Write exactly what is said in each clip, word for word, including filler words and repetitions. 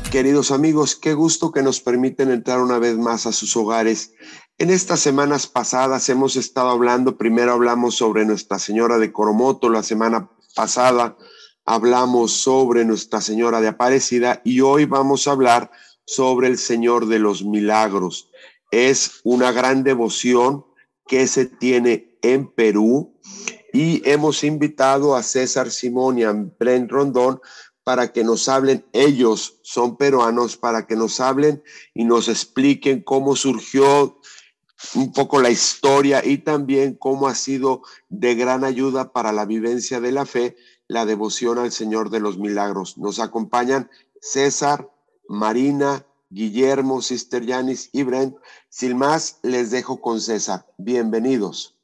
Queridos amigos, qué gusto que nos permiten entrar una vez más a sus hogares. En estas semanas pasadas hemos estado hablando, primero hablamos sobre Nuestra Señora de Coromoto, la semana pasada hablamos sobre Nuestra Señora de Aparecida y hoy vamos a hablar sobre el Señor de los Milagros. Es una gran devoción que se tiene en Perú y hemos invitado a César Simón y a Brent Rondón para que nos hablen, ellos son peruanos, para que nos hablen y nos expliquen cómo surgió un poco la historia y también cómo ha sido de gran ayuda para la vivencia de la fe, la devoción al Señor de los Milagros. Nos acompañan César, Marina, Guillermo, Sister Yanis y Brent. Sin más, les dejo con César. Bienvenidos.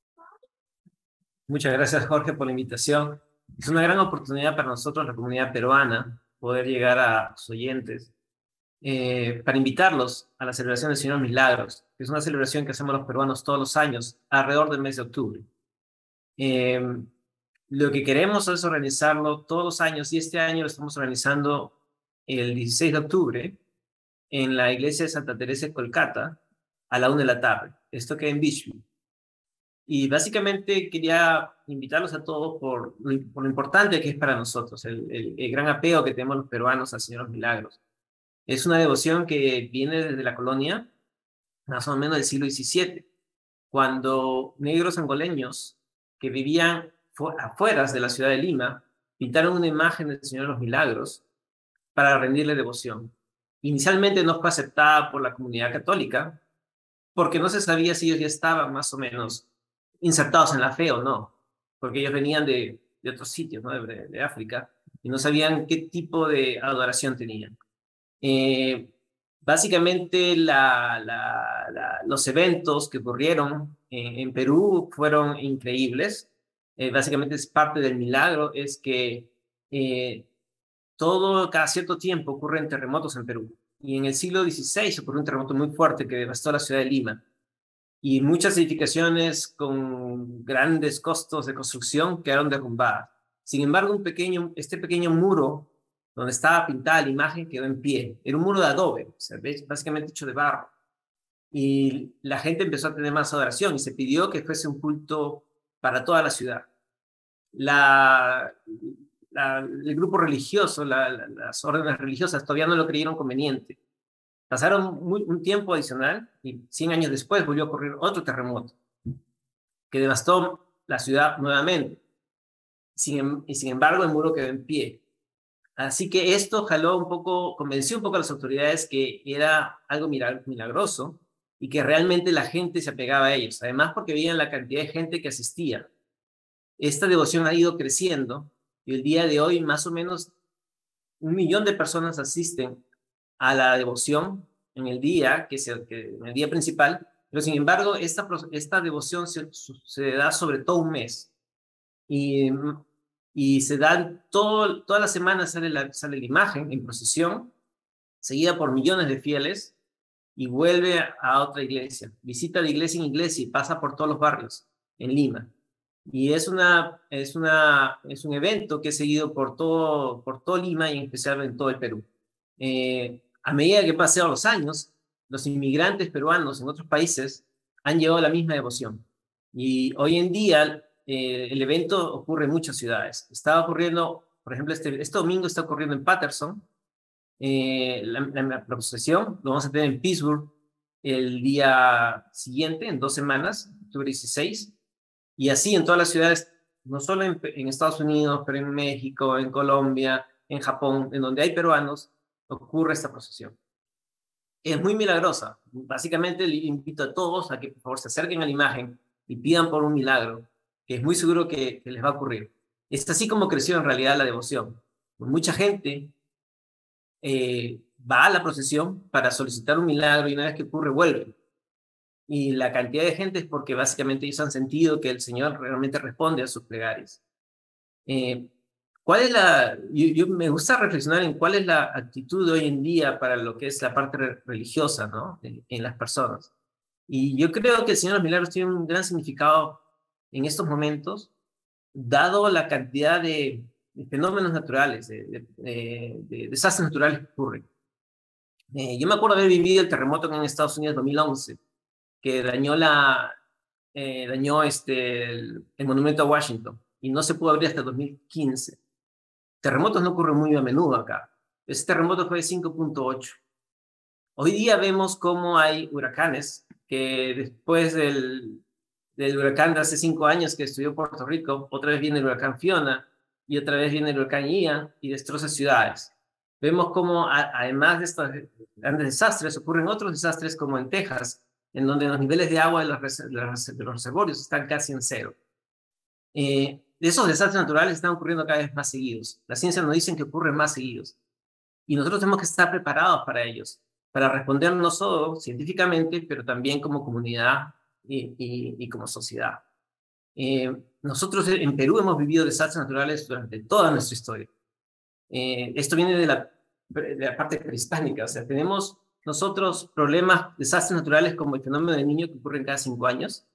Muchas gracias, Jorge, por la invitación. Es una gran oportunidad para nosotros, la comunidad peruana, poder llegar a sus oyentes, eh, para invitarlos a la celebración del Señor de los Milagros, que es una celebración que hacemos los peruanos todos los años, alrededor del mes de octubre. Eh, lo que queremos es organizarlo todos los años, y este año lo estamos organizando el dieciséis de octubre en la iglesia de Santa Teresa de Kolkata, a la una de la tarde. Esto queda en Beachview. Y básicamente quería invitarlos a todos por lo, por lo importante que es para nosotros, el, el, el gran apego que tenemos los peruanos al Señor de los Milagros. Es una devoción que viene desde la colonia, más o menos del siglo diecisiete, cuando negros angoleños que vivían afuera de la ciudad de Lima pintaron una imagen del Señor de los Milagros para rendirle devoción. Inicialmente no fue aceptada por la comunidad católica, porque no se sabía si ellos ya estaban más o menos insertados en la fe o no, porque ellos venían de, de otros sitios, ¿no? de, de África, y no sabían qué tipo de adoración tenían. Eh, básicamente la, la, la, los eventos que ocurrieron en, en Perú fueron increíbles. Eh, básicamente es parte del milagro, es que eh, todo, cada cierto tiempo ocurren terremotos en Perú. Y en el siglo dieciséis ocurrió un terremoto muy fuerte que devastó la ciudad de Lima. Y muchas edificaciones con grandes costos de construcción quedaron derrumbadas. Sin embargo, un pequeño, este pequeño muro donde estaba pintada la imagen quedó en pie. Era un muro de adobe, o sea, básicamente hecho de barro. Y la gente empezó a tener más adoración y se pidió que fuese un culto para toda la ciudad. La, la, el grupo religioso, la, la, las órdenes religiosas todavía no lo creyeron conveniente. Pasaron muy, un tiempo adicional y cien años después volvió a ocurrir otro terremoto que devastó la ciudad nuevamente. Sin, y sin embargo, el muro quedó en pie. Así que esto jaló un poco, convenció un poco a las autoridades que era algo milagroso y que realmente la gente se apegaba a ellos. Además, porque veían la cantidad de gente que asistía. Esta devoción ha ido creciendo y el día de hoy más o menos un millón de personas asisten a la devoción en el día, que, se, que en el día principal, pero sin embargo esta, esta devoción se, se da sobre todo un mes y, y se da todo, toda la semana sale la, sale la imagen en procesión, seguida por millones de fieles y vuelve a otra iglesia, visita de iglesia en iglesia y pasa por todos los barrios en Lima. Y es, una, es, una, es un evento que es seguido por todo, por todo Lima y en especial en todo el Perú. Eh, a medida que pasan los años, los inmigrantes peruanos en otros países han llevado la misma devoción. Y hoy en día eh, el evento ocurre en muchas ciudades. Está ocurriendo, por ejemplo, este, este domingo está ocurriendo en Patterson, eh, la, la, la procesión, lo vamos a tener en Pittsburgh el día siguiente, en dos semanas, octubre dieciséis. Y así en todas las ciudades, no solo en, en Estados Unidos, pero en México, en Colombia, en Japón, en donde hay peruanos, ocurre esta procesión. Es muy milagrosa. Básicamente le invito a todos a que por favor se acerquen a la imagen y pidan por un milagro, que es muy seguro que, que les va a ocurrir. Es así como creció en realidad la devoción. Mucha gente eh, va a la procesión para solicitar un milagro y una vez que ocurre vuelve. Y la cantidad de gente es porque básicamente ellos han sentido que el Señor realmente responde a sus plegarias. Eh, ¿cuál es la, yo, yo me gusta reflexionar en cuál es la actitud de hoy en día para lo que es la parte re religiosa, ¿no? En, en las personas. Y yo creo que el Señor de los Milagros tiene un gran significado en estos momentos, dado la cantidad de, de fenómenos naturales, de, de, de, de desastres naturales que ocurren. Eh, yo me acuerdo haber vivido el terremoto en Estados Unidos en dos mil once, que dañó, la, eh, dañó este, el, el monumento a Washington, y no se pudo abrir hasta dos mil quince. Terremotos no ocurren muy a menudo acá. Ese terremoto fue de cinco punto ocho. Hoy día vemos cómo hay huracanes, que después del, del huracán de hace cinco años que destruyó Puerto Rico, otra vez viene el huracán Fiona, y otra vez viene el huracán Ian, y destroza ciudades. Vemos cómo, a, además de estos grandes desastres, ocurren otros desastres como en Texas, en donde los niveles de agua de los, res, de los, de los reservorios están casi en cero. Eh, esos desastres naturales están ocurriendo cada vez más seguidos. La ciencia nos dice que ocurren más seguidos. Y nosotros tenemos que estar preparados para ellos, para responder no solo científicamente, pero también como comunidad y, y, y como sociedad. Eh, nosotros en Perú hemos vivido desastres naturales durante toda nuestra historia. Eh, esto viene de la, de la parte prehispánica, o sea, tenemos nosotros problemas, desastres naturales como el fenómeno del Niño que ocurre cada cinco años,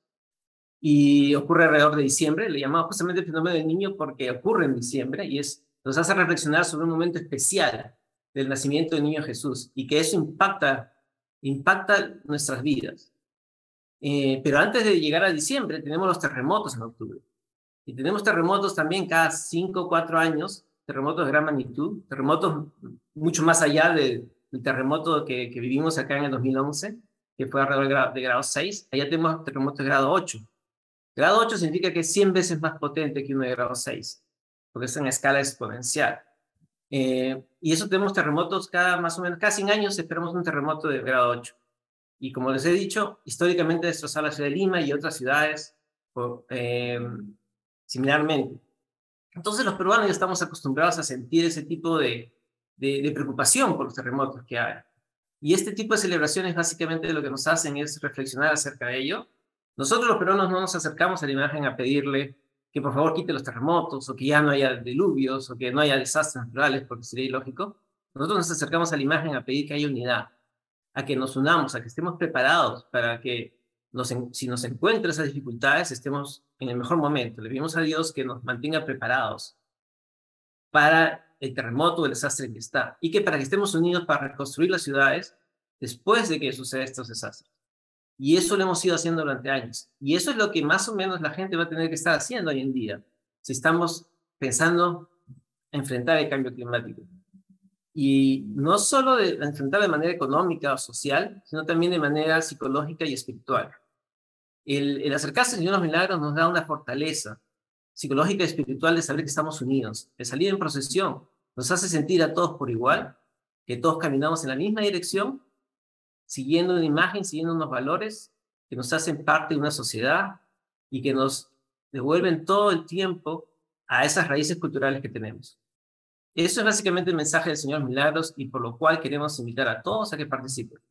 y ocurre alrededor de diciembre. Le llamamos justamente el fenómeno del Niño porque ocurre en diciembre y es, nos hace reflexionar sobre un momento especial del nacimiento del niño Jesús, y que eso impacta, impacta nuestras vidas. Eh, pero antes de llegar a diciembre tenemos los terremotos en octubre, y tenemos terremotos también cada cinco o cuatro años, terremotos de gran magnitud, terremotos mucho más allá de, del terremoto que, que vivimos acá en el dos mil once, que fue alrededor de grado, de grado seis. Allá tenemos terremotos de grado ocho. Grado ocho significa que es cien veces más potente que uno de grado seis, porque es en escala exponencial. Eh, y eso tenemos terremotos cada más o menos, cada cien años esperamos un terremoto de grado ocho. Y como les he dicho, históricamente destrozó la ciudad de Lima y otras ciudades por, eh, similarmente. Entonces los peruanos ya estamos acostumbrados a sentir ese tipo de, de, de preocupación por los terremotos que hay. Y este tipo de celebraciones básicamente lo que nos hacen es reflexionar acerca de ello. Nosotros los peruanos no nos acercamos a la imagen a pedirle que por favor quite los terremotos, o que ya no haya diluvios, o que no haya desastres naturales, porque sería ilógico. Nosotros nos acercamos a la imagen a pedir que haya unidad, a que nos unamos, a que estemos preparados para que nos, si nos encuentran esas dificultades, estemos en el mejor momento. Le pedimos a Dios que nos mantenga preparados para el terremoto o el desastre en que está, y que para que estemos unidos para reconstruir las ciudades después de que sucedan estos desastres. Y eso lo hemos ido haciendo durante años. Y eso es lo que más o menos la gente va a tener que estar haciendo hoy en día, si estamos pensando en enfrentar el cambio climático. Y no solo de enfrentar de manera económica o social, sino también de manera psicológica y espiritual. El, el acercarse al Señor de los Milagros nos da una fortaleza psicológica y espiritual de saber que estamos unidos. El salir en procesión nos hace sentir a todos por igual, que todos caminamos en la misma dirección, siguiendo una imagen, siguiendo unos valores que nos hacen parte de una sociedad y que nos devuelven todo el tiempo a esas raíces culturales que tenemos. Eso es básicamente el mensaje del Señor Milagros, y por lo cual queremos invitar a todos a que participen.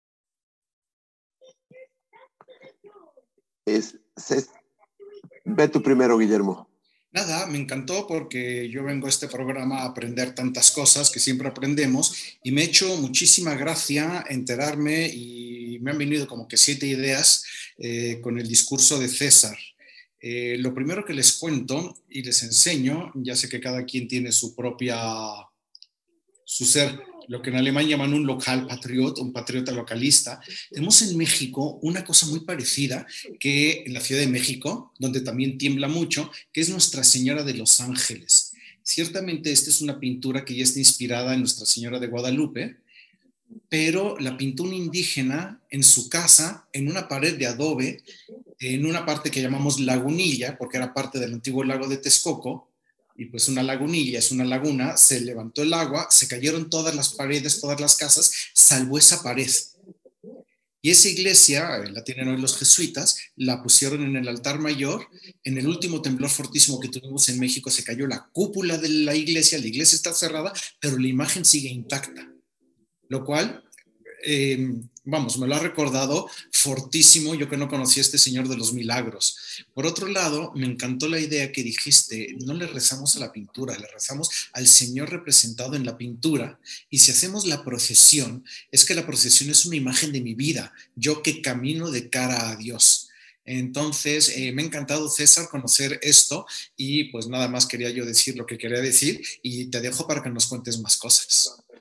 Es, es, ve tú primero, Guillermo. Nada, me encantó porque yo vengo a este programa a aprender tantas cosas que siempre aprendemos, y me ha hecho muchísima gracia enterarme, y me han venido como que siete ideas eh, con el discurso de César. Eh, lo primero que les cuento y les enseño, ya sé que cada quien tiene su propia, su ser, lo que en alemán llaman un local patriot, un patriota localista. Tenemos en México una cosa muy parecida, que en la Ciudad de México, donde también tiembla mucho, que es Nuestra Señora de los Ángeles. Ciertamente esta es una pintura que ya está inspirada en Nuestra Señora de Guadalupe, pero la pintó un indígena en su casa, en una pared de adobe, en una parte que llamamos lagunilla, porque era parte del antiguo lago de Texcoco, y pues una lagunilla es una laguna, se levantó el agua, se cayeron todas las paredes, todas las casas, salvo esa pared. Y esa iglesia, la tienen hoy los jesuitas, la pusieron en el altar mayor. En el último temblor fortísimo que tuvimos en México se cayó la cúpula de la iglesia, la iglesia está cerrada, pero la imagen sigue intacta, lo cual... Eh, vamos, me lo ha recordado fortísimo, yo que no conocía a este Señor de los Milagros. Por otro lado, me encantó la idea que dijiste, no le rezamos a la pintura, le rezamos al Señor representado en la pintura, y si hacemos la procesión, es que la procesión es una imagen de mi vida, yo que camino de cara a Dios. Entonces, eh, me ha encantado, César, conocer esto, y pues nada más quería yo decir lo que quería decir, y te dejo para que nos cuentes más cosas.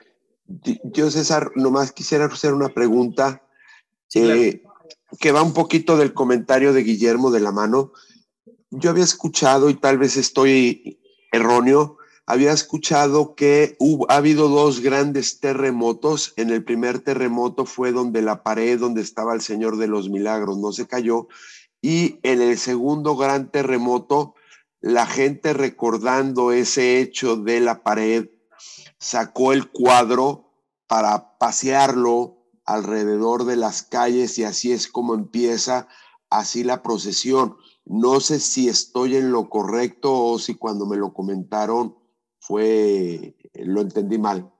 Yo, César, nomás quisiera hacer una pregunta Sí, claro. eh, que va un poquito del comentario de Guillermo de la Mano. Yo había escuchado, y tal vez estoy erróneo, había escuchado que hubo, ha habido dos grandes terremotos. En el primer terremoto fue donde la pared donde estaba el Señor de los Milagros no se cayó, y en el segundo gran terremoto, la gente recordando ese hecho de la pared, sacó el cuadro para pasearlo alrededor de las calles y así es como empieza así la procesión. No sé si estoy en lo correcto o si cuando me lo comentaron fue, lo entendí mal.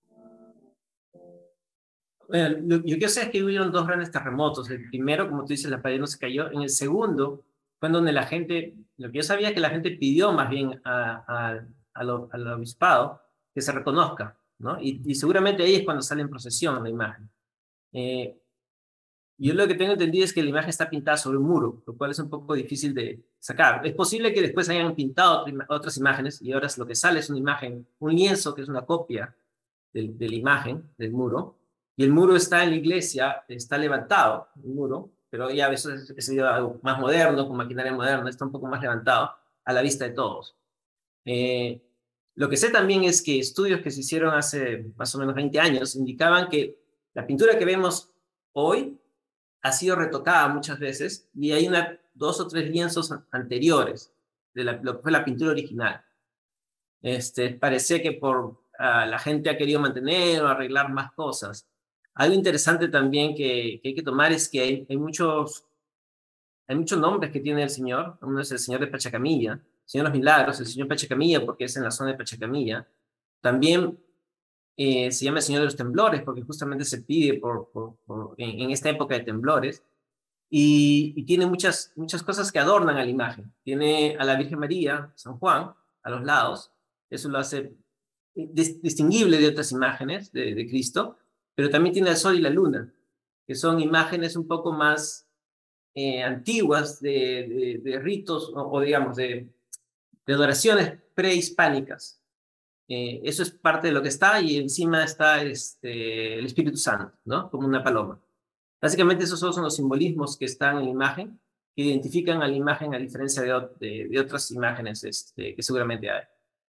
Bueno, lo, yo que sé es que hubieron dos grandes terremotos. El primero, como tú dices, la pared no se cayó. En el segundo fue en donde la gente, lo que yo sabía es que la gente pidió más bien a, a, a lo, al obispado que se reconozca, ¿no? Y, y seguramente ahí es cuando sale en procesión la imagen. Eh, yo lo que tengo entendido es que la imagen está pintada sobre un muro, lo cual es un poco difícil de sacar. Es posible que después hayan pintado otras imágenes y ahora lo que sale es una imagen, un lienzo que es una copia de, de la imagen del muro, y el muro está en la iglesia, está levantado, el muro, pero ya a veces es algo más moderno, con maquinaria moderna, está un poco más levantado a la vista de todos. Eh, lo que sé también es que estudios que se hicieron hace más o menos veinte años indicaban que la pintura que vemos hoy ha sido retocada muchas veces y hay una, dos o tres lienzos anteriores de la, lo que fue la pintura original. Este, parece que por uh, la gente ha querido mantener o arreglar más cosas. Algo interesante también que, que hay que tomar es que hay, hay, muchos, hay muchos nombres que tiene el Señor. Uno es el Señor de Pachacamilla, el Señor de los Milagros, el Señor Pachacamilla porque es en la zona de Pachacamilla. También eh, se llama el Señor de los Temblores porque justamente se pide por, por, por, en, en esta época de temblores. Y, y tiene muchas, muchas cosas que adornan a la imagen. Tiene a la Virgen María, San Juan, a los lados. Eso lo hace dis distinguible de otras imágenes de, de Cristo, pero también tiene el sol y la luna, que son imágenes un poco más eh, antiguas de, de, de ritos o, o digamos de, de adoraciones prehispánicas. Eh, eso es parte de lo que está y encima está este, el Espíritu Santo, ¿no? Como una paloma. Básicamente esos son los simbolismos que están en la imagen, que identifican a la imagen a diferencia de, de, de otras imágenes este, que seguramente hay.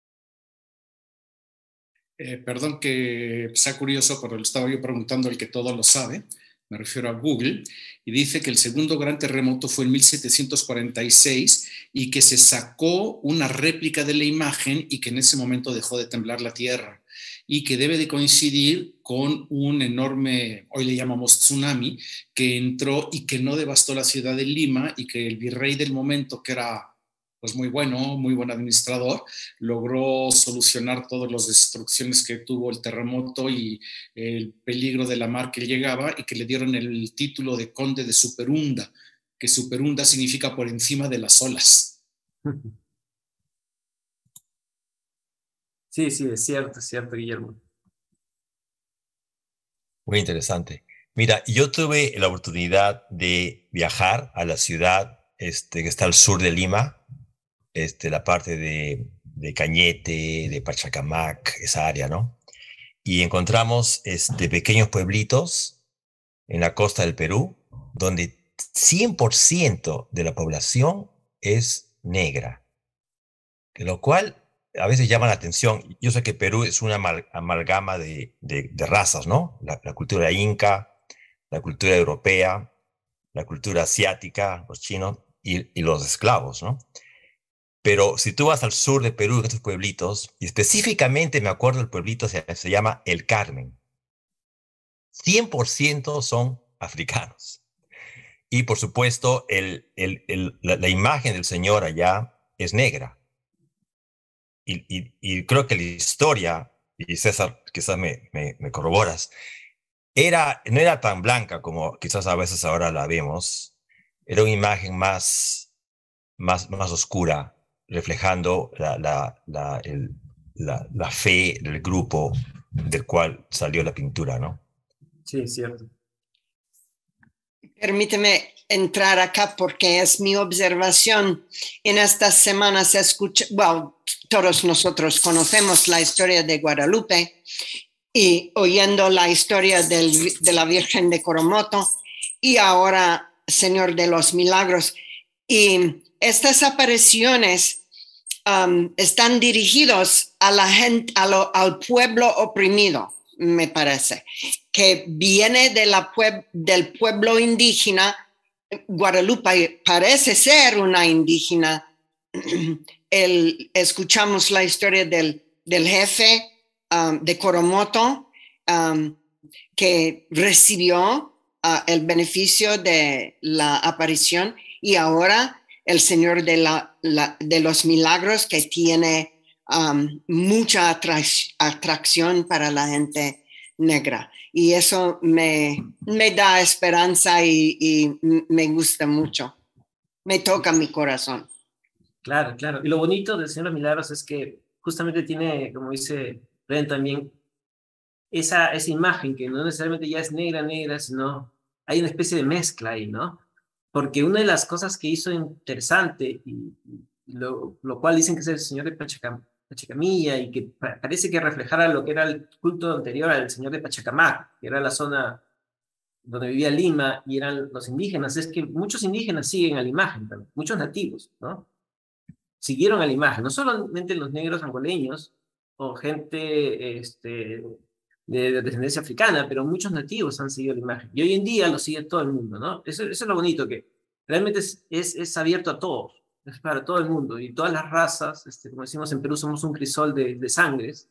Eh, perdón que sea curioso, pero le estaba yo preguntando al que todo lo sabe, me refiero a Google, y dice que el segundo gran terremoto fue en mil setecientos cuarenta y seis y que se sacó una réplica de la imagen y que en ese momento dejó de temblar la tierra y que debe de coincidir con un enorme, hoy le llamamos tsunami, que entró y que no devastó la ciudad de Lima y que el virrey del momento, que era pues muy bueno, muy buen administrador, logró solucionar todas las destrucciones que tuvo el terremoto y el peligro de la mar que llegaba y que le dieron el título de conde de Superunda, que Superunda significa por encima de las olas. Sí, sí, es cierto, es cierto, Guillermo. Muy interesante. Mira, yo tuve la oportunidad de viajar a la ciudad este, que está al sur de Lima, este, la parte de, de Cañete, de Pachacamac, esa área, ¿no? Y encontramos este, pequeños pueblitos en la costa del Perú, donde cien por ciento de la población es negra, lo cual a veces llama la atención. Yo sé que Perú es una amal amalgama de, de, de razas, ¿no? La, la cultura inca, la cultura europea, la cultura asiática, los chinos y, y los esclavos, ¿no? Pero si tú vas al sur de Perú, en estos pueblitos, y específicamente me acuerdo el pueblito se, se llama El Carmen, cien por ciento son africanos. Y por supuesto, el, el, el, la, la imagen del Señor allá es negra. Y, y, y creo que la historia, y César, quizás me, me, me corroboras, era, no era tan blanca como quizás a veces ahora la vemos. Era una imagen más, más, más oscura, reflejando la, la, la, el, la, la fe del grupo del cual salió la pintura, ¿no? Sí, es cierto. Permíteme entrar acá porque es mi observación. En estas semanas se escucha, bueno, todos nosotros conocemos la historia de Guadalupe y oyendo la historia del, de la Virgen de Coromoto y ahora Señor de los Milagros. Y estas apariciones um, están dirigidos a la gente, a lo, al pueblo oprimido, me parece, que viene de la pue- del pueblo indígena. Guadalupe parece ser una indígena. El, escuchamos la historia del, del jefe um, de Coromoto, um, que recibió uh, el beneficio de la aparición, y ahora el Señor de, la, la, de los Milagros, que tiene um, mucha atrac- atracción para la gente negra. Y eso me, me da esperanza y, y me gusta mucho. Me toca mi corazón. Claro, claro. Y lo bonito del Señor de los Milagros es que justamente tiene, como dice Ren también, esa, esa imagen que no necesariamente ya es negra, negra, sino hay una especie de mezcla ahí, ¿no? Porque una de las cosas que hizo interesante, y, y lo, lo cual dicen que es el Señor de Pachacam, Pachacamilla, y que pa- parece que reflejara lo que era el culto anterior al Señor de Pachacamac, que era la zona donde vivía Lima y eran los indígenas, es que muchos indígenas siguen a la imagen también, muchos nativos, ¿no? Siguieron a la imagen, no solamente los negros angoleños o gente este, de, de descendencia africana, pero muchos nativos han seguido la imagen. Y hoy en día lo sigue todo el mundo, ¿no? Eso, eso es lo bonito, que realmente es, es, es abierto a todos, es para todo el mundo, y todas las razas, este, como decimos en Perú, somos un crisol de, de sangres,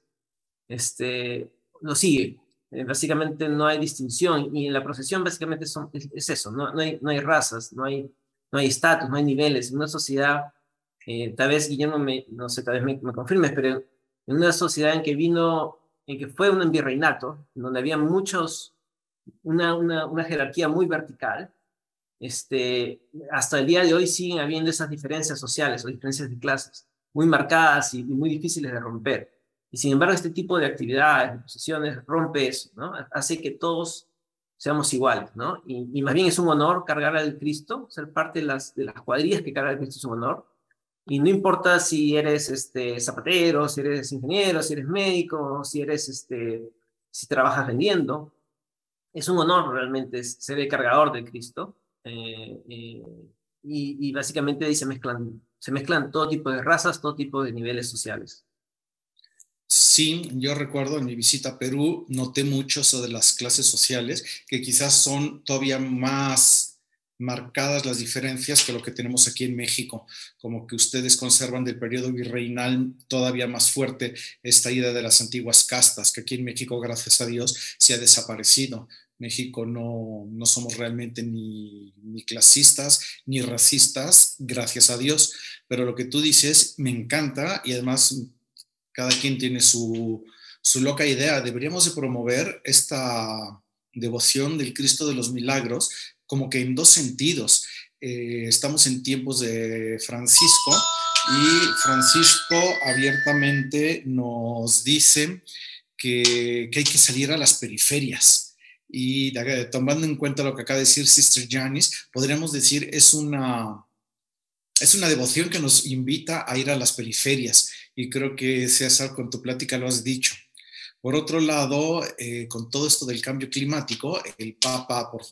este, lo sigue. Eh, básicamente no hay distinción, y en la procesión básicamente son, es, es eso, no, no, hay, no hay razas, no hay no hay estatus, no hay niveles. En una sociedad, eh, tal vez Guillermo, me, no sé, tal vez me, me confirmes, pero en una sociedad en que vino, en que fue un virreinato, donde había muchos, una, una, una jerarquía muy vertical, este, hasta el día de hoy siguen habiendo esas diferencias sociales o diferencias de clases muy marcadas y, y muy difíciles de romper. Y sin embargo, este tipo de actividades, de posiciones, rompe eso, ¿no? Hace que todos seamos iguales, ¿no? Y, y más bien es un honor cargar al Cristo, ser parte de las, de las cuadrillas que carga al Cristo es un honor. Y no importa si eres este, zapatero, si eres ingeniero, si eres médico, si eres, este, si trabajas vendiendo, es un honor realmente ser el cargador de Cristo. Eh, eh, y, y básicamente ahí se mezclan, se mezclan todo tipo de razas, todo tipo de niveles sociales. Sí, yo recuerdo en mi visita a Perú, noté mucho eso de las clases sociales, que quizás son todavía más marcadas las diferencias que lo que tenemos aquí en México, como que ustedes conservan del periodo virreinal todavía más fuerte esta idea de las antiguas castas, que aquí en México, gracias a Dios, se ha desaparecido. México no, no somos realmente ni, ni clasistas ni racistas, gracias a Dios, pero lo que tú dices me encanta, y además cada quien tiene su, su loca idea. Deberíamos de promover esta devoción del Cristo de los Milagros como que en dos sentidos. Eh, estamos en tiempos de Francisco, y Francisco abiertamente nos dice que, que hay que salir a las periferias. Y tomando en cuenta lo que acaba de decir Sister Janice, podríamos decir es una, es una devoción que nos invita a ir a las periferias, y creo que César, con tu plática lo has dicho. Por otro lado, eh, con todo esto del cambio climático, el Papa, por...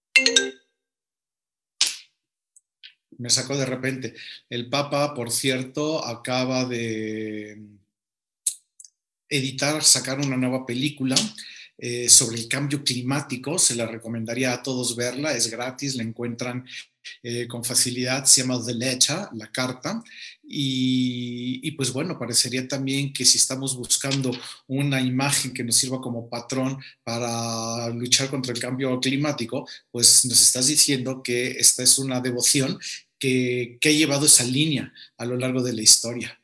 me sacó de repente, el Papa, por cierto, acaba de editar, sacar una nueva película eh, sobre el cambio climático. Se la recomendaría a todos verla, es gratis, la encuentran eh, con facilidad. Se llama The Letter, la carta, y, y pues bueno, parecería también que si estamos buscando una imagen que nos sirva como patrón para luchar contra el cambio climático, pues nos estás diciendo que esta es una devoción que, que ha llevado esa línea a lo largo de la historia.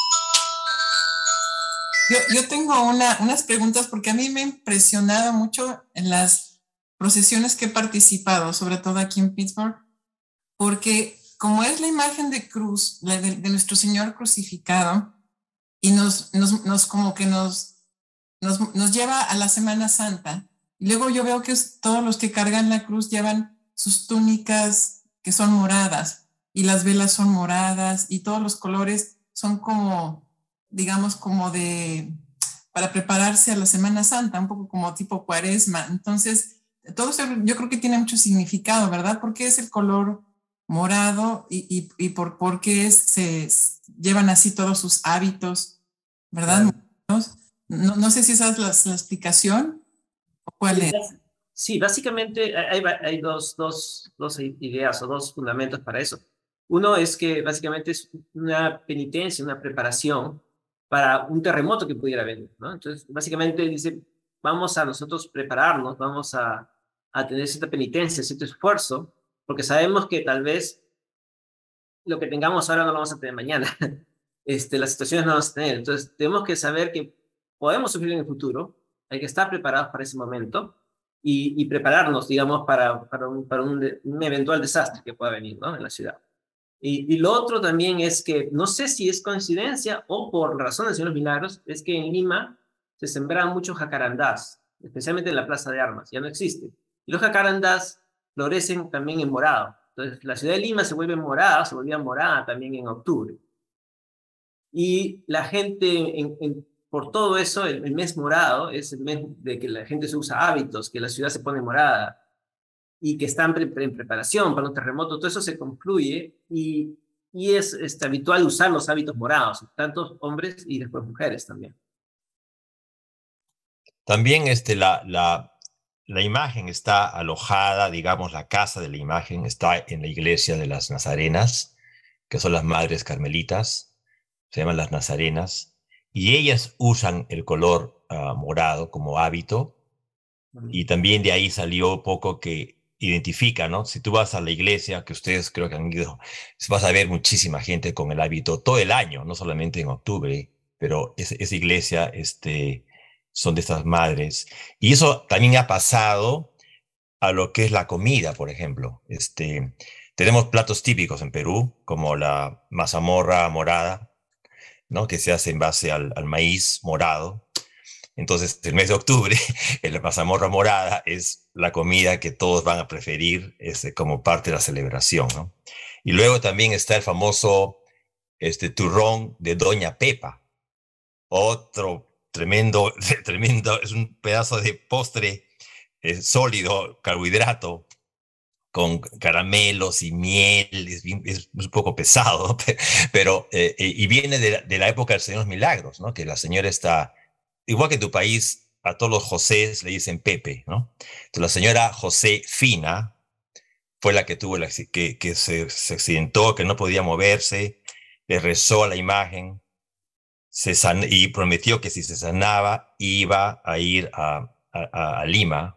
Yo, yo tengo una, unas preguntas, porque a mí me ha impresionado mucho en las procesiones que he participado, sobre todo aquí en Pittsburgh, porque como es la imagen de cruz, la de, de nuestro Señor crucificado, y nos, nos, nos como que nos, nos, nos lleva a la Semana Santa, y luego yo veo que todos los que cargan la cruz llevan sus túnicas que son moradas, y las velas son moradas, y todos los colores son como, digamos, como de, para prepararse a la Semana Santa, un poco como tipo cuaresma. Entonces, todo eso yo creo que tiene mucho significado, ¿verdad? ¿Por qué es el color morado y, y, y por, por qué es, se llevan así todos sus hábitos, ¿verdad? Claro. No, no sé si esa es la, la explicación o cuál Sí, es. sí, básicamente hay, hay dos, dos, dos ideas o dos fundamentos para eso. Uno es que básicamente es una penitencia, una preparación para un terremoto que pudiera venir, ¿no? Entonces, básicamente dice, vamos a nosotros prepararnos, vamos a, a tener cierta penitencia, cierto esfuerzo, porque sabemos que tal vez lo que tengamos ahora no lo vamos a tener mañana. Este, las situaciones no las vamos a tener. Entonces, tenemos que saber que podemos sufrir en el futuro, hay que estar preparados para ese momento y, y prepararnos, digamos, para, para, un, para un, un eventual desastre que pueda venir, ¿no? En la ciudad. Y, y lo otro también es que, no sé si es coincidencia o por razón del Señor de los Milagros, es que en Lima se sembraban muchos jacarandás, especialmente en la Plaza de Armas, ya no existe. Y los jacarandás florecen también en morado. Entonces, la ciudad de Lima se vuelve morada, se volvía morada también en octubre. Y la gente, en, en, por todo eso, el, el mes morado es el mes de que la gente se usa hábitos, que la ciudad se pone morada y que están pre, pre, en preparación para un terremoto, todo eso se concluye y, y es este, habitual usar los hábitos morados, tanto hombres y después mujeres también. También este, la, la, la imagen está alojada, digamos, la casa de la imagen está en la iglesia de las Nazarenas, que son las madres carmelitas, se llaman las Nazarenas, y ellas usan el color uh, morado como hábito, y también de ahí salió poco que identifica, ¿no? Si tú vas a la iglesia, que ustedes creo que han ido, vas a ver muchísima gente con el hábito todo el año, no solamente en octubre, pero esa, esa iglesia este, son de estas madres. Y eso también ha pasado a lo que es la comida, por ejemplo. Este, tenemos platos típicos en Perú, como la mazamorra morada, ¿no? Que se hace en base al, al maíz morado. Entonces, el mes de octubre, la mazamorra morada es la comida que todos van a preferir este, como parte de la celebración, ¿no? Y luego también está el famoso este, turrón de Doña Pepa. Otro tremendo, tremendo, es un pedazo de postre eh, sólido, carbohidrato, con caramelos y miel, es, bien, es un poco pesado, ¿no? Pero, eh, y viene de la, de la época del Señor de los Milagros, ¿no? Que la señora está, igual que en tu país, a todos los Josés le dicen Pepe, ¿no? Entonces la señora José Fina fue la que tuvo, la, que, que se, se accidentó, que no podía moverse, le rezó a la imagen se san, y prometió que si se sanaba iba a ir a, a, a Lima.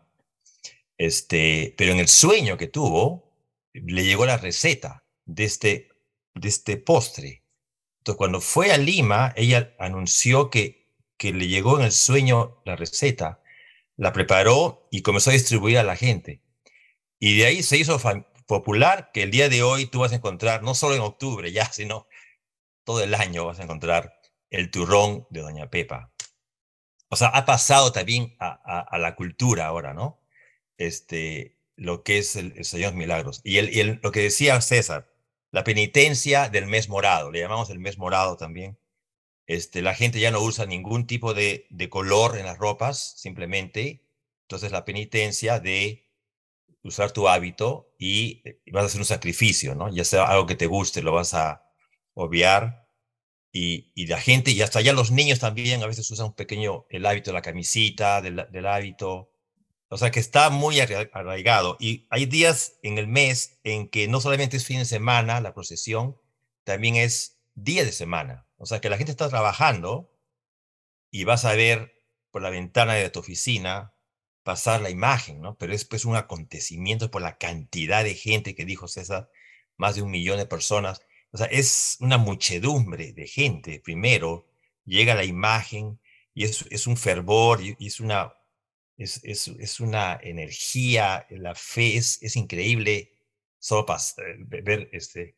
Este, pero en el sueño que tuvo, le llegó la receta de este, de este postre. Entonces, cuando fue a Lima, ella anunció que, que le llegó en el sueño la receta, la preparó y comenzó a distribuir a la gente. Y de ahí se hizo popular que el día de hoy tú vas a encontrar, no solo en octubre ya, sino todo el año vas a encontrar el turrón de Doña Pepa. O sea, ha pasado también a, a, a la cultura ahora, ¿no? Este, lo que es el, el Señor Milagros. Y, el, y el, lo que decía César, la penitencia del mes morado, le llamamos el mes morado también. Este, la gente ya no usa ningún tipo de, de color en las ropas, simplemente. Entonces la penitencia de usar tu hábito y, y vas a hacer un sacrificio, ¿no? Ya sea algo que te guste, lo vas a obviar. Y, y la gente, y hasta ya los niños también a veces usan un pequeño, el hábito de la camisita, del, del hábito. O sea que está muy arraigado. Y hay días en el mes en que no solamente es fin de semana la procesión, también es día de semana. O sea que la gente está trabajando y vas a ver por la ventana de tu oficina pasar la imagen, ¿no? Pero es pues un acontecimiento por la cantidad de gente que dijo César, más de un millón de personas. O sea, es una muchedumbre de gente. Primero llega la imagen y es, es un fervor y, y es una... Es, es, es una energía, la fe es, es increíble solo para ver este,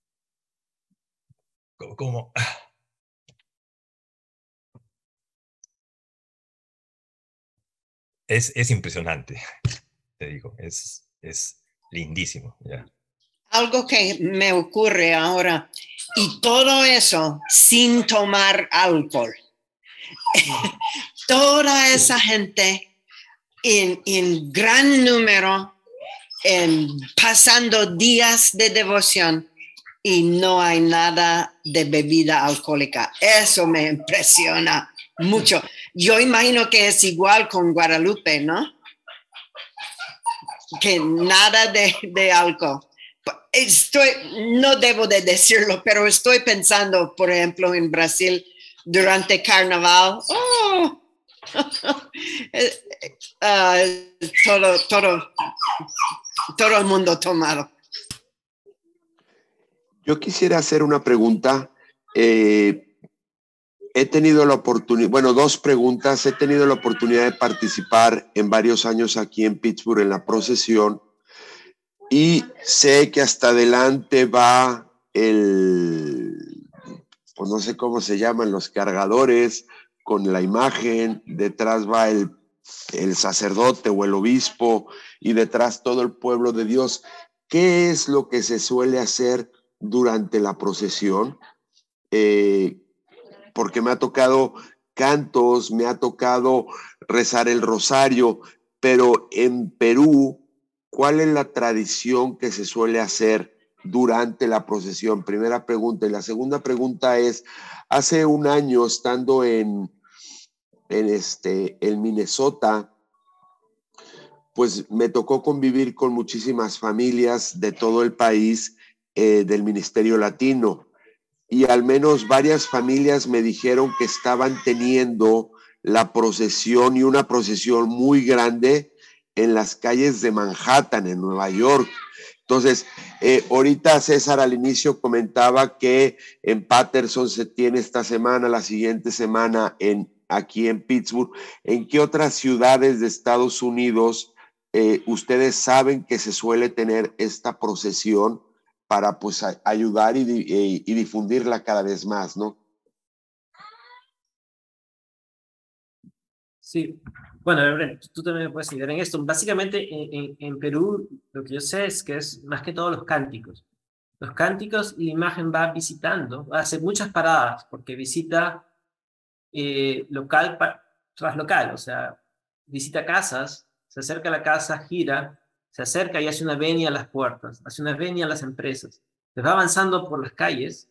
como, como es, es impresionante, te digo, es, es lindísimo. Yeah. Algo que me ocurre ahora, y todo eso sin tomar alcohol. Toda esa gente en, en gran número, en, pasando días de devoción y no hay nada de bebida alcohólica. Eso me impresiona mucho. Yo imagino que es igual con Guadalupe, ¿no? Que nada de, de alcohol. Estoy, no debo de decirlo, pero estoy pensando, por ejemplo, en Brasil durante Carnaval. Oh, uh, todo, todo, todo el mundo tomado. Yo quisiera hacer una pregunta. Eh, he tenido la oportunidad, bueno, dos preguntas. He tenido la oportunidad de participar en varios años aquí en Pittsburgh en la procesión. Y sé que hasta adelante va el, pues no sé cómo se llaman, los cargadores con la imagen, detrás va el, el sacerdote o el obispo y detrás todo el pueblo de Dios. ¿Qué es lo que se suele hacer durante la procesión? Eh, porque me ha tocado cantos, me ha tocado rezar el rosario, pero en Perú, ¿cuál es la tradición que se suele hacer durante la procesión? Primera pregunta. Y la segunda pregunta es, hace un año estando en, en, este, en Minnesota, pues me tocó convivir con muchísimas familias de todo el país eh, del Ministerio Latino. Y al menos varias familias me dijeron que estaban teniendo la procesión y una procesión muy grande en las calles de Manhattan, en Nueva York. Entonces, eh, ahorita César al inicio comentaba que en Patterson se tiene esta semana, la siguiente semana en, aquí en Pittsburgh. ¿En qué otras ciudades de Estados Unidos eh, ustedes saben que se suele tener esta procesión para pues a, ayudar y, y, y difundirla cada vez más, ¿no? Sí, bueno, tú también me puedes ayudar en esto. Básicamente en, en, en Perú lo que yo sé es que es más que todo los cánticos. Los cánticos y la imagen va visitando, hace muchas paradas porque visita eh, local pa, tras local, o sea, visita casas, se acerca a la casa, gira, se acerca y hace una venia a las puertas, hace una venia a las empresas. Se va avanzando por las calles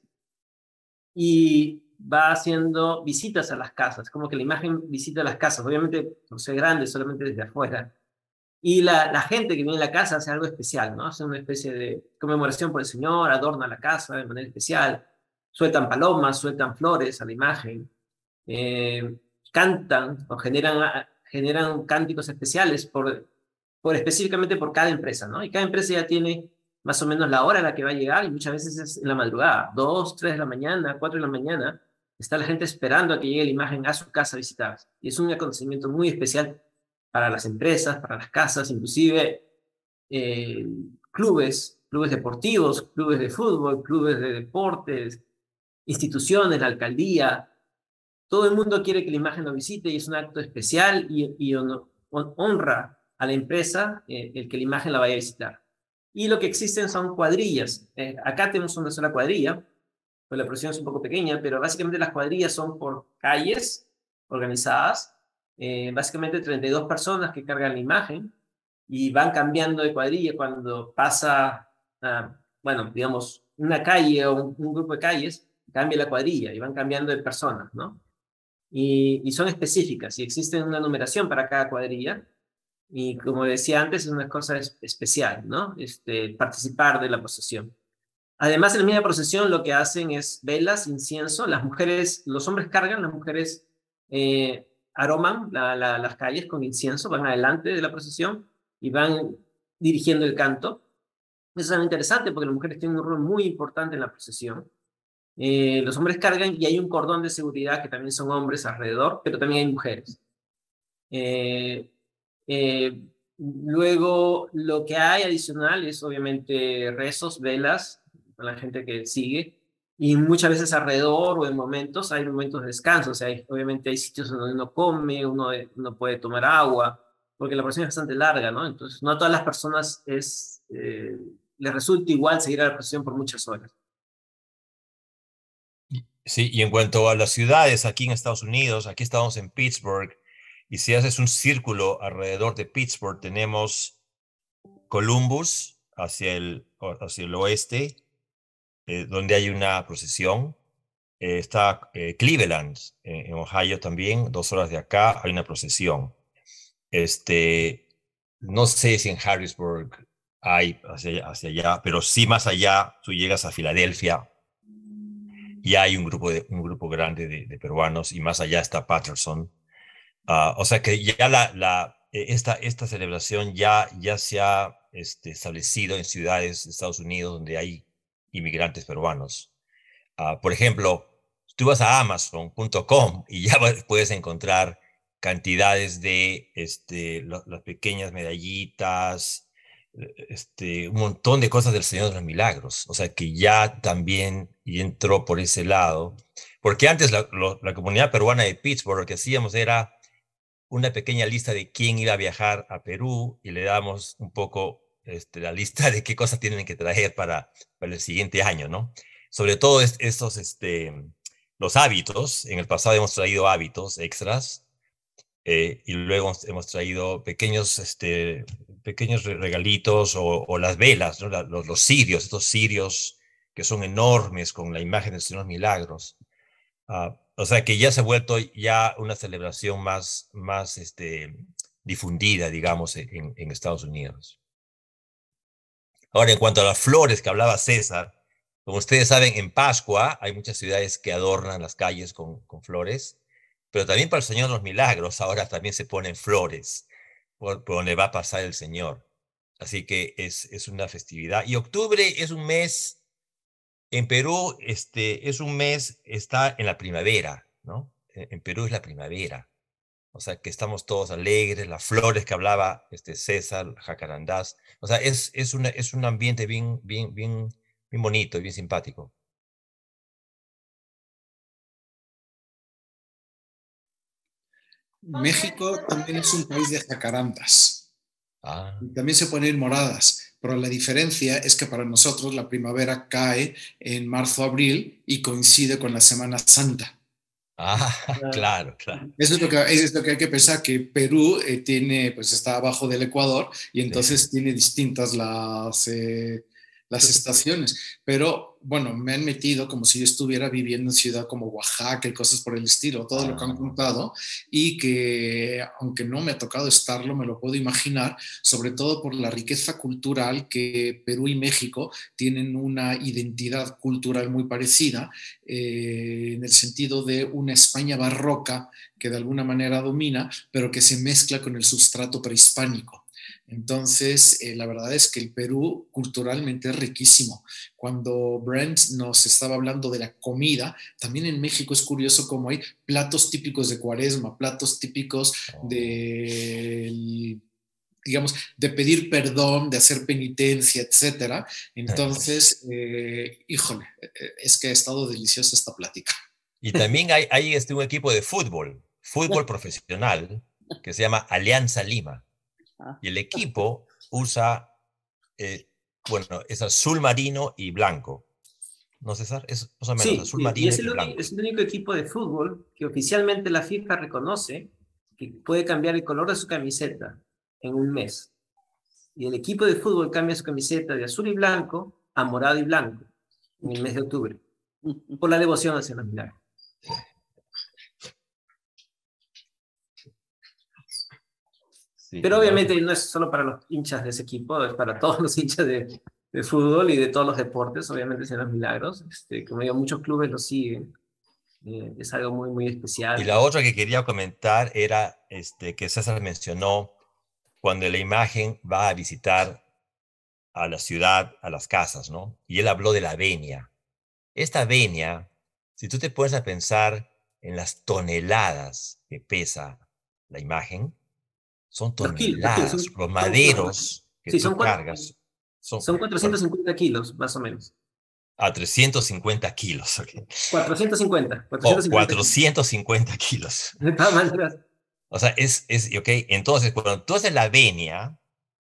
y va haciendo visitas a las casas, como que la imagen visita las casas, obviamente por ser grande, solamente desde afuera. Y la, la gente que viene a la casa hace algo especial, ¿no? Hace una especie de conmemoración por el Señor, adorna la casa de manera especial, sueltan palomas, sueltan flores a la imagen, eh, cantan o generan, generan cánticos especiales por, por específicamente por cada empresa, ¿no? Y cada empresa ya tiene más o menos la hora a la que va a llegar y muchas veces es en la madrugada, dos, tres de la mañana, cuatro de la mañana, está la gente esperando a que llegue la imagen a su casa a visitar. Y es un acontecimiento muy especial para las empresas, para las casas, inclusive eh, clubes, clubes deportivos, clubes de fútbol, clubes de deportes, instituciones, la alcaldía. Todo el mundo quiere que la imagen lo visite y es un acto especial y, y honra a la empresa eh, el que la imagen la vaya a visitar. Y lo que existen son cuadrillas. Eh, acá tenemos una sola cuadrilla, pues la procesión es un poco pequeña, pero básicamente las cuadrillas son por calles organizadas, eh, básicamente treinta y dos personas que cargan la imagen y van cambiando de cuadrilla cuando pasa, uh, bueno, digamos, una calle o un, un grupo de calles, cambia la cuadrilla y van cambiando de personas, ¿no? Y, y son específicas y existe una numeración para cada cuadrilla. Y como decía antes, es una cosa es, especial, ¿no? Este, participar de la procesión. Además, en la misma procesión lo que hacen es velas, incienso. Las mujeres, los hombres cargan, las mujeres eh, aroman la, la, las calles con incienso, van adelante de la procesión y van dirigiendo el canto. Eso es muy interesante porque las mujeres tienen un rol muy importante en la procesión. Eh, los hombres cargan y hay un cordón de seguridad que también son hombres alrededor, pero también hay mujeres. Eh, eh, luego, lo que hay adicional es obviamente rezos, velas, para la gente que sigue, y muchas veces alrededor o en momentos hay momentos de descanso, o sea, hay, obviamente hay sitios donde uno come, uno, uno puede tomar agua, porque la procesión es bastante larga, ¿no? Entonces, no a todas las personas es, eh, les resulta igual seguir a la procesión por muchas horas. Sí, y en cuanto a las ciudades aquí en Estados Unidos, aquí estamos en Pittsburgh, y si haces un círculo alrededor de Pittsburgh, tenemos Columbus hacia el, hacia el oeste, eh, donde hay una procesión. Eh, está eh, Cleveland, eh, en Ohio también, dos horas de acá, hay una procesión. Este, no sé si en Harrisburg hay hacia, hacia allá, pero sí más allá, tú llegas a Filadelfia y hay un grupo, de, un grupo grande de, de peruanos, y más allá está Patterson. Uh, o sea que ya la, la, esta, esta celebración ya, ya se ha este, establecido en ciudades de Estados Unidos donde hay inmigrantes peruanos. Uh, por ejemplo, tú vas a amazon punto com y ya puedes encontrar cantidades de este, lo, las pequeñas medallitas, este, un montón de cosas del Señor de los Milagros. O sea que ya también y entró por ese lado. Porque antes la, lo, la comunidad peruana de Pittsburgh lo que hacíamos era una pequeña lista de quién iba a viajar a Perú y le damos un poco este, la lista de qué cosas tienen que traer para, para el siguiente año, ¿no? Sobre todo es, estos, este, los hábitos. En el pasado hemos traído hábitos extras, eh, y luego hemos traído pequeños, este, pequeños regalitos o, o las velas, ¿no? La, los, los cirios, estos cirios que son enormes con la imagen del Señor Milagros. Uh, o sea que ya se ha vuelto ya una celebración más, más este, difundida, digamos, en, en Estados Unidos. Ahora, en cuanto a las flores que hablaba César, como ustedes saben, en Pascua hay muchas ciudades que adornan las calles con, con flores, pero también para el Señor de los Milagros ahora también se ponen flores por, por donde va a pasar el Señor. Así que es, es una festividad. Y octubre es un mes... En Perú, este, es un mes, está en la primavera, ¿no? En Perú es la primavera. O sea, que estamos todos alegres, las flores que hablaba este César, jacarandás. O sea, es, es, una, es un ambiente bien, bien, bien, bien bonito y bien simpático. México también es un país de jacarandas. Ah. También se ponen moradas, pero la diferencia es que para nosotros la primavera cae en marzo-abril y coincide con la Semana Santa. Ah, claro, claro. Eso es lo que, es lo que hay que pensar, que Perú eh, tiene, pues está abajo del Ecuador y entonces sí. tiene distintas las, eh, las estaciones. Pero bueno, me han metido como si yo estuviera viviendo en ciudad como Oaxaca y cosas por el estilo, todo ah. lo que han contado, y que aunque no me ha tocado estarlo, me lo puedo imaginar, sobre todo por la riqueza cultural que Perú y México tienen una identidad cultural muy parecida, eh, en el sentido de una España barroca que de alguna manera domina, pero que se mezcla con el sustrato prehispánico. Entonces, eh, la verdad es que el Perú culturalmente es riquísimo. Cuando Brent nos estaba hablando de la comida, también en México es curioso cómo hay platos típicos de Cuaresma, platos típicos de, digamos, de pedir perdón, de hacer penitencia, etcétera. Entonces, eh, híjole, es que ha estado deliciosa esta plática. Y también hay, hay este, un equipo de fútbol, fútbol profesional, que se llama Alianza Lima. Y el equipo usa, eh, bueno, es azul marino y blanco. ¿No, César? Es más o menos sí, azul sí, marino y, es, y el blanco. Único, es el único equipo de fútbol que oficialmente la FIFA reconoce que puede cambiar el color de su camiseta en un mes. Y el equipo de fútbol cambia su camiseta de azul y blanco a morado y blanco en el mes de octubre, por la devoción hacia los milagros. Sí, pero obviamente claro. no es solo para los hinchas de ese equipo, es para todos los hinchas de, de fútbol y de todos los deportes, obviamente son los milagros. Este, como digo, muchos clubes lo siguen. Eh, es algo muy, muy especial. Y la otra que quería comentar era este, que César mencionó cuando la imagen va a visitar a la ciudad, a las casas, ¿no? Y él habló de la venia. Esta venia, si tú te pones a pensar en las toneladas que pesa la imagen, son toneladas, los, kilos, son, los maderos son, que sí, tú son cargas. Son, son cuatrocientos cincuenta bueno, kilos, más o menos. A trescientos cincuenta kilos. Okay. cuatrocientos cincuenta. cuatrocientos cincuenta, oh, cuatrocientos cincuenta kilos. De todas maneras. O sea, es, es, ok, entonces, cuando tú haces la venia,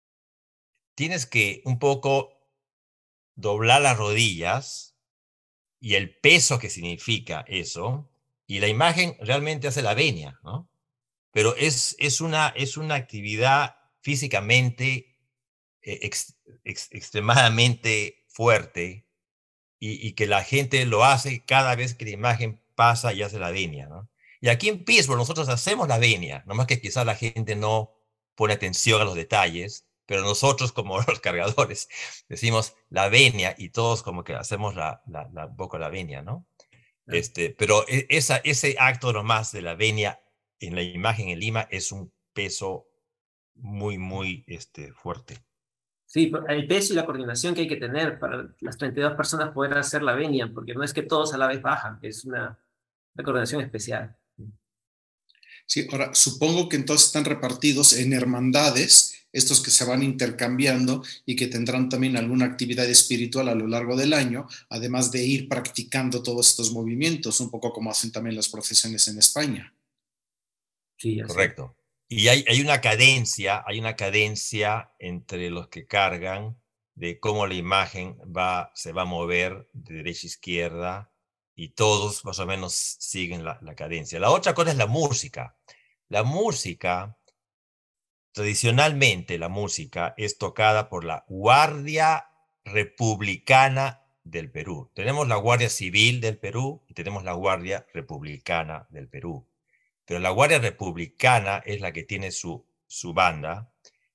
tienes que un poco doblar las rodillas y el peso que significa eso, y la imagen realmente hace la venia, ¿no? Pero es, es, una, es una actividad físicamente eh, ex, ex, extremadamente fuerte, y, y que la gente lo hace cada vez que la imagen pasa y hace la venia, ¿no? Y aquí en Pittsburgh nosotros hacemos la venia, nomás que quizás la gente no pone atención a los detalles, pero nosotros como los cargadores decimos la venia y todos como que hacemos la, la, la, un poco la venia, ¿no? Este, pero esa, ese acto nomás de la venia en la imagen en Lima es un peso muy, muy este, fuerte. Sí, el peso y la coordinación que hay que tener para las treinta y dos personas poder hacer la venia, porque no es que todos a la vez bajan, es una, una coordinación especial. Sí, ahora supongo que entonces están repartidos en hermandades, estos que se van intercambiando y que tendrán también alguna actividad espiritual a lo largo del año, además de ir practicando todos estos movimientos, un poco como hacen también las procesiones en España. Sí, así. Correcto. Y hay, hay una cadencia, hay una cadencia entre los que cargan de cómo la imagen va, se va a mover de derecha a izquierda, y todos más o menos siguen la, la cadencia. La otra cosa es la música. La música, tradicionalmente la música es tocada por la Guardia Republicana del Perú. Tenemos la Guardia Civil del Perú y tenemos la Guardia Republicana del Perú. Pero la Guardia Republicana es la que tiene su, su banda,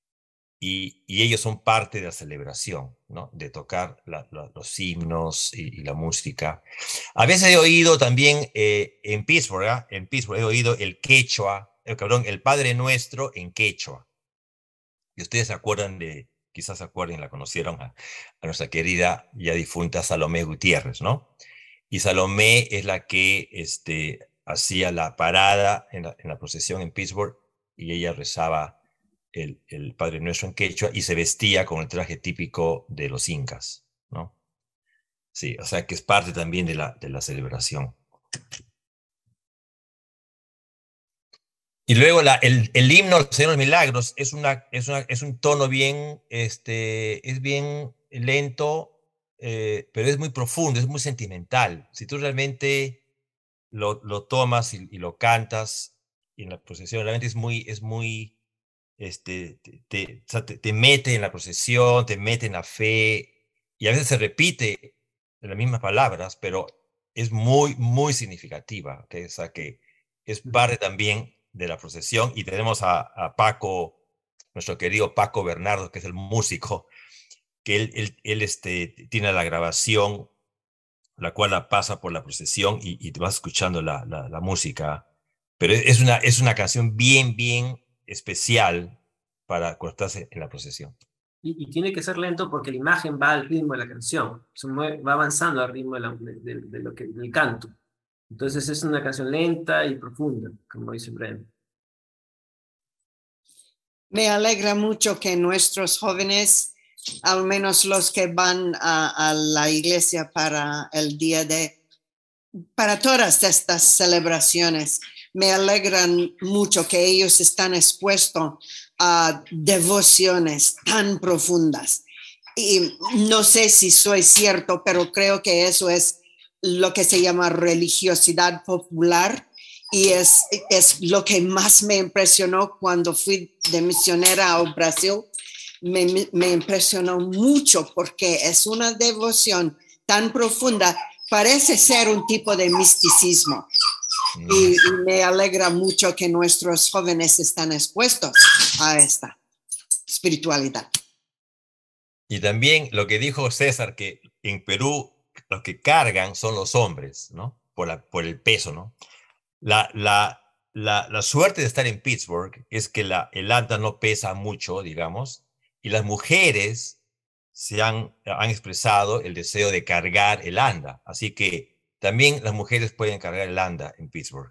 y, y ellos son parte de la celebración, ¿no? De tocar la, la, los himnos y, y la música. A veces he oído también eh, en Pittsburgh, ¿eh? en Pittsburgh he oído el quechua, el, perdón, el Padre Nuestro en quechua. Y ustedes se acuerdan de, quizás se acuerden, la conocieron a, a nuestra querida ya difunta Salomé Gutiérrez, ¿no? Y Salomé es la que este, hacía la parada en la, en la procesión en Pittsburgh, y ella rezaba el, el Padre Nuestro en quechua y se vestía con el traje típico de los incas, ¿no? Sí, o sea que es parte también de la, de la celebración. Y luego la, el, el himno al Señor de los Milagros es, una, es, una, es un tono bien, este, es bien lento, eh, pero es muy profundo, es muy sentimental. Si tú realmente lo, lo tomas y, y lo cantas y en la procesión, realmente es muy, es muy, este, te, te, o sea, te, te mete en la procesión, te mete en la fe, y a veces se repite en las mismas palabras, pero es muy, muy significativa, ¿okay? O sea que es parte también de la procesión. Y tenemos a, a Paco, nuestro querido Paco Bernardo, que es el músico, que él, él, él este, tiene la grabación, la cual la pasa por la procesión, y, y te vas escuchando la, la, la música. Pero es una, es una canción bien, bien especial para cuando estás en la procesión. Y, y tiene que ser lento porque la imagen va al ritmo de la canción, se mueve, va avanzando al ritmo de, la, de, de, de lo que, del canto. Entonces es una canción lenta y profunda, como dice Brent. Me alegra mucho que nuestros jóvenes, al menos los que van a, a la iglesia para el día de, para todas estas celebraciones, me alegran mucho que ellos están expuestos a devociones tan profundas. Y no sé si soy cierto, pero creo que eso es lo que se llama religiosidad popular, y es, es lo que más me impresionó cuando fui de misionera a Brasil. Me, me impresionó mucho porque es una devoción tan profunda, parece ser un tipo de misticismo. Y, y me alegra mucho que nuestros jóvenes están expuestos a esta espiritualidad. Y también lo que dijo César, que en Perú los que cargan son los hombres, ¿no? Por, la, por el peso, ¿no? La, la, la, la suerte de estar en Pittsburgh es que la, el anda no pesa mucho, digamos, y las mujeres se han, han expresado el deseo de cargar el anda. Así que también las mujeres pueden cargar el anda en Pittsburgh.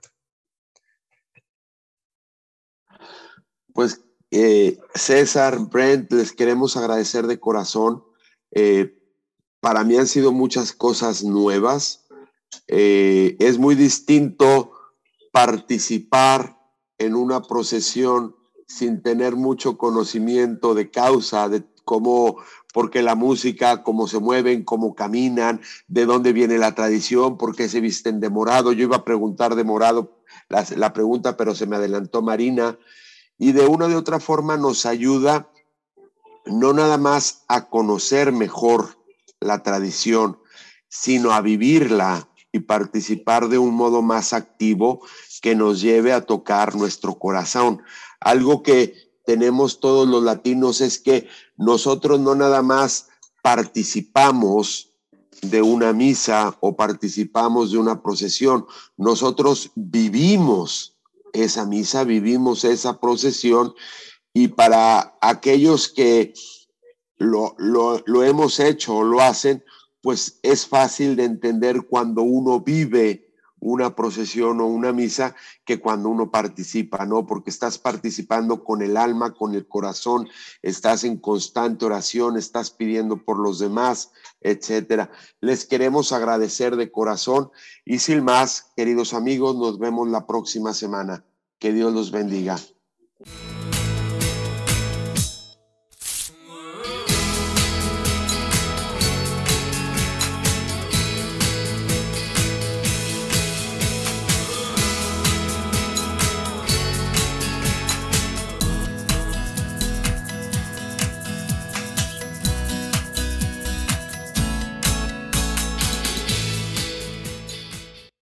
Pues eh, César, Brent, les queremos agradecer de corazón. Eh, para mí han sido muchas cosas nuevas. Eh, es muy distinto participar en una procesión sin tener mucho conocimiento de causa, de cómo, porque la música, cómo se mueven, cómo caminan, de dónde viene la tradición, por qué se visten de morado. Yo iba a preguntar de morado la, la pregunta, pero se me adelantó Marina, y de una de otra forma nos ayuda no nada más a conocer mejor la tradición, sino a vivirla y participar de un modo más activo que nos lleve a tocar nuestro corazón. Algo que tenemos todos los latinos es que nosotros no nada más participamos de una misa o participamos de una procesión, nosotros vivimos esa misa, vivimos esa procesión, y para aquellos que lo, lo, lo hemos hecho o lo hacen, pues es fácil de entender cuando uno vive una procesión o una misa que cuando uno participa, ¿no? Porque estás participando con el alma, con el corazón, estás en constante oración, estás pidiendo por los demás, etcétera. Les queremos agradecer de corazón y sin más, queridos amigos, nos vemos la próxima semana. Que Dios los bendiga.